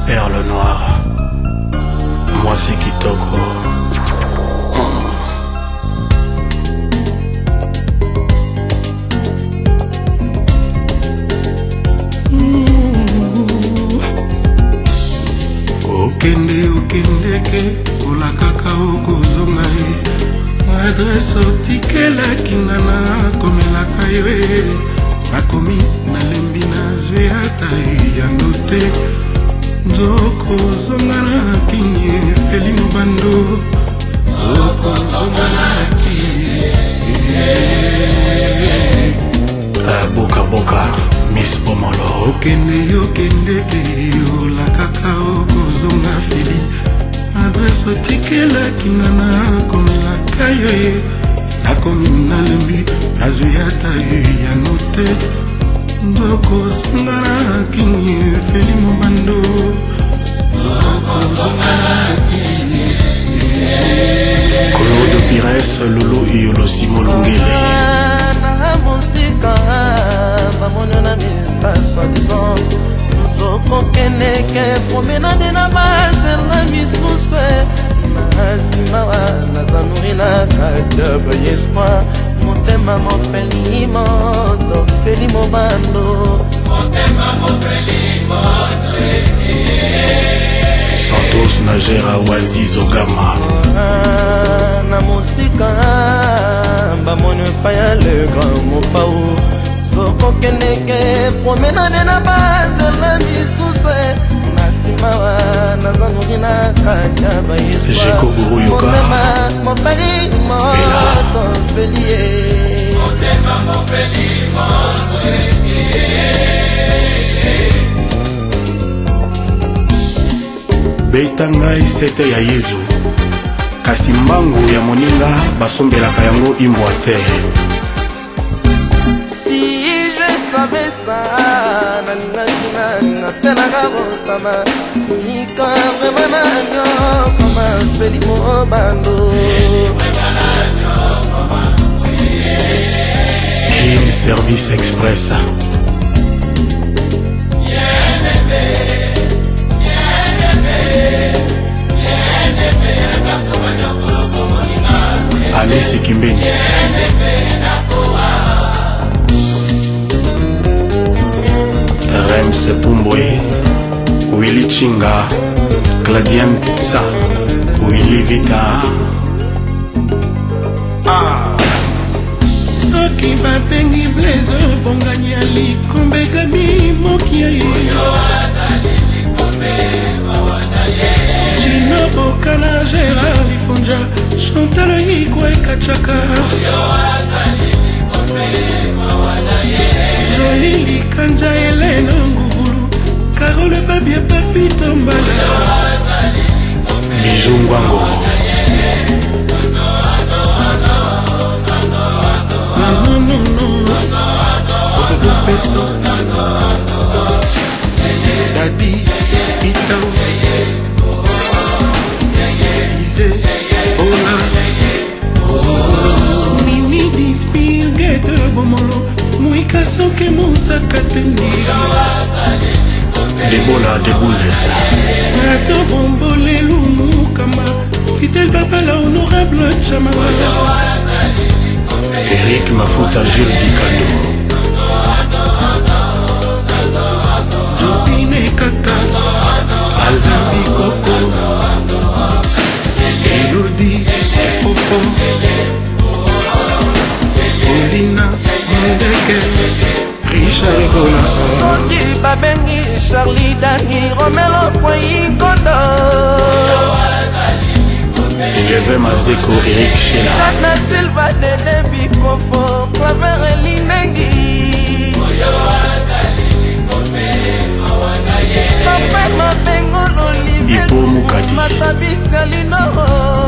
perle noire. Moi c'est Kitoko. Okendeke olakaka okozonga ye adrese otikelaki nga nakomelaka yo nakomi nalembi nazwi ata yano te nzokozonga na kinye feli mobando nzokozonga na kinye boka Miss Bomolo. Okendeke olakaka okozonga feli adrese otikelaki nga nakomelaka yo nakomi nalembi nazwi ata yano te nzokozonga na kinye feli mobando nzokozonga na kinye Claude Pires Lolo Iyolo Simolongele na musika bamono na mista soi-disant nzokokeneke promenade na bazela misusu na nsima naza nourri na kadaba espoir motema mopeli moto feli mobando Santos Nagera Wazizo Gama na musika bamoni epai ya le grand mopau sokokeneke promenade na bazela misusu na nsima naza nourri na kadaba espoir mopeli moto felie beta ngai sete ya Yezu kasi mbangu ya moninga basombelaka yango imbwa te. Si je savais ça nalinga tenaka botama nika vraiment na nyoko feli mobando Him Service Express Alice Kimbeni Rems Pumboe Willy Chinga Claudian Tsa Willy Vita soki babengi blaise bongani ya likombegami mokia ye Gino Bokana Gérard Lifonja Chantal Igwe Kachaka Jolie Likanja Hélène Nguvulu Carole Babia Papito Mbala Bijou Ngwango Peso Daddy Itao Ize Ola Mimi Dispil Gete Bomolo Muika Soke Moussaka Tenira Debola Deboules Nato Bombo Lelu Moukama Fidel Babala Honorable Chamala Eric Mafuta Jules Dicado Jopine Kaka Alvin Bikoko Elodie Fofo Olina Mondeke Richard Ebola soki babengi Charlie Dani Romelo Poinkondo Yeve Mazeko Eric Shela Jana Silva Dede Bikofo Claver Elinengi Papa Mabengo Olivier Ipo Mukadi Matabisi Alinoro